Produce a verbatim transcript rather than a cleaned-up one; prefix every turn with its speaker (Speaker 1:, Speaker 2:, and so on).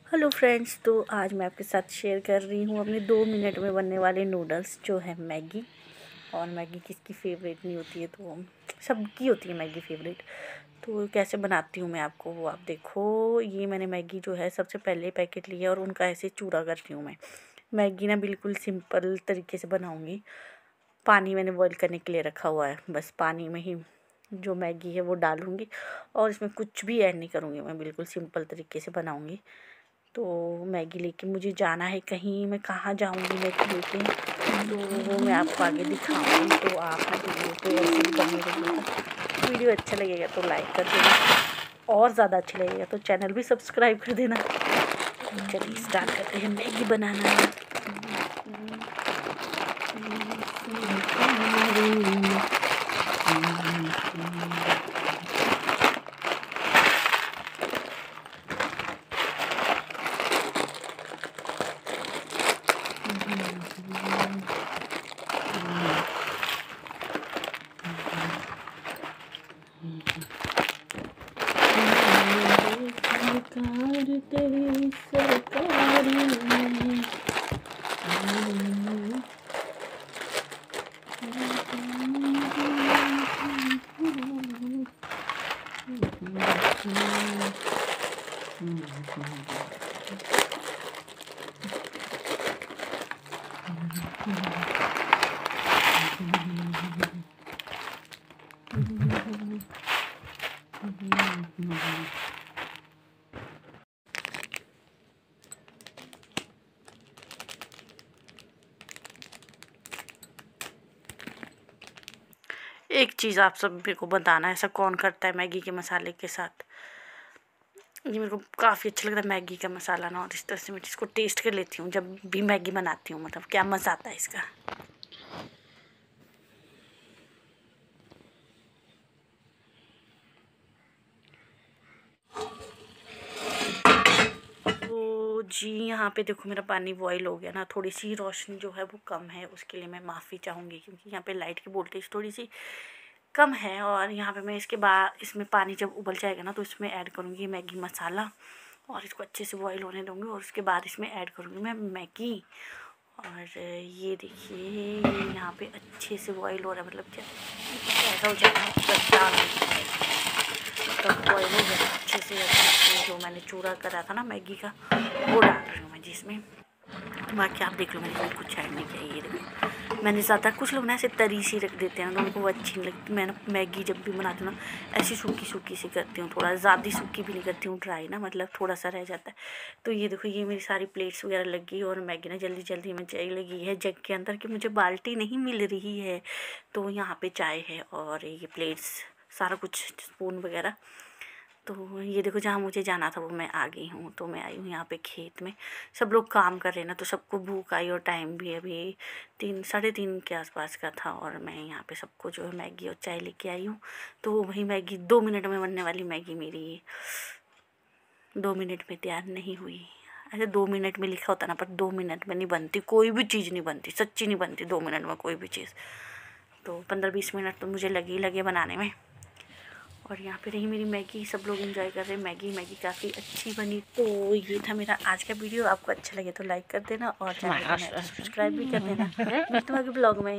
Speaker 1: Hello friends, तो आज मैं आपके साथ शेयर कर रही हूँ अपने दो मिनट में बनने वाले नूडल्स जो है मैगी। और मैगी किसकी फेवरेट नहीं होती है, तो सबकी होती है मैगी फेवरेट। तो कैसे बनाती हूँ मैं आपको वो आप देखो। ये मैंने मैगी जो है सबसे पहले पैकेट लिया और उनका ऐसे चूरा करती हूँ मैं। मैगी ना बिल्कुल सिंपल तरीके से बनाऊँगी। पानी मैंने बॉईल करने के लिए रखा हुआ है, बस पानी में ही जो मैगी है वो डालूँगी और इसमें कुछ भी ऐड नहीं करूँगी। मैं बिल्कुल सिंपल तरीके से बनाऊँगी। तो मैगी लेके मुझे जाना है कहीं, मैं कहाँ जाऊँगी मैगी लेके, तो वो मैं आपको आगे दिखाऊँगी। तो आप ना वीडियो को ऐसे ही बने रहिएगा। वीडियो अच्छा लगेगा तो लाइक कर देना, और ज़्यादा अच्छा लगेगा तो चैनल भी सब्सक्राइब कर देना। तो चलिए स्टार्ट करते हैं मैगी बनाना। सरकार तेरी सरकारी एक चीज़ आप सब मेरे को बताना, ऐसा कौन करता है मैगी के मसाले के साथ। ये मेरे को काफ़ी अच्छा लगता है मैगी का मसाला ना, और इस तरह से मैं इसको टेस्ट कर लेती हूँ जब भी मैगी बनाती हूँ। मतलब क्या मज़ा आता है इसका। तो जी यहाँ पे देखो मेरा पानी बॉईल हो गया ना। थोड़ी सी रोशनी जो है वो कम है, उसके लिए मैं माफ़ी चाहूँगी, क्योंकि यहाँ पे लाइट की वोल्टेज थोड़ी सी कम है। और यहाँ पे मैं इसके बाद इसमें पानी जब उबल जाएगा ना तो इसमें ऐड करूँगी मैगी मसाला और इसको अच्छे से बॉईल होने दूँगी। और उसके बाद इसमें ऐड करूँगी मैं मैगी। और ये देखिए यहाँ पे अच्छे से बॉईल हो रहा है, मतलब क्या ऐसा हो जाएगा तब बॉईल हो गया अच्छे से। जो मैंने चूरा करा था ना मैगी का वो डाल रही हूँ मैं जिसमें। बाकी आप देख लो, मैंने इसमें कुछ ऐड नहीं किया। ये देखो मैंने ज़्यादा, कुछ लोग ना ऐसे तरी सी रख देते हैं तो उनको वो अच्छी नहीं लगती। मैं मैगी जब भी बनाती हूँ ना ऐसी सूखी सूखी सी करती हूँ, थोड़ा ज़्यादा सूखी भी नहीं करती हूँ, ड्राई ना, मतलब थोड़ा सा रह जाता है। तो ये देखो ये मेरी सारी प्लेट्स वगैरह लग गई और मैगी ना जल्दी जल्दी में चाय लगी है जग के अंदर कि मुझे बाल्टी नहीं मिल रही है। तो यहाँ पे चाय है और ये प्लेट्स सारा कुछ स्पून वगैरह। तो ये देखो जहाँ मुझे जाना था वो मैं आ गई हूँ। तो मैं आई हूँ यहाँ पे खेत में, सब लोग काम कर रहे हैं ना, तो सबको भूख आई और टाइम भी अभी तीन साढ़े तीन के आसपास का था। और मैं यहाँ पे सबको जो है मैगी और चाय लेके आई हूँ। तो वही मैगी दो मिनट में बनने वाली मैगी मेरी दो मिनट में तैयार नहीं हुई। ऐसे दो मिनट में लिखा होता ना, पर दो मिनट में नहीं बनती, कोई भी चीज़ नहीं बनती, सच्ची नहीं बनती दो मिनट में कोई भी चीज़। तो पंद्रह बीस मिनट तो मुझे लगे ही लगे बनाने में। और यहाँ पे रही मेरी मैगी, सब लोग एंजॉय कर रहे हैं मैगी। मैगी काफ़ी अच्छी बनी। तो ये था मेरा आज का वीडियो। आपको अच्छा लगे तो लाइक कर देना और चैनल को सब्सक्राइब भी कर देना। मिलते हैं आगे ब्लॉग में।